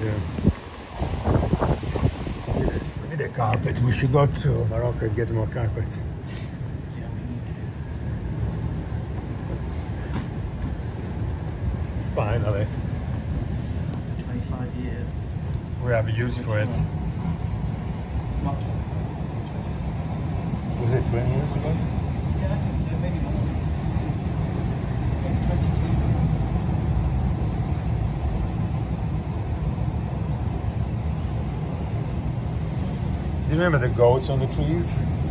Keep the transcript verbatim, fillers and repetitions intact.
Yeah. We need a carpet. We should go to Morocco and get more carpet. Yeah, we need to. Finally. After twenty-five years. We have a use for it. Not twenty-five years. Was it twenty years ago? Yeah, I think so. Maybe more. Maybe twenty-two. Do you remember the goats on the trees?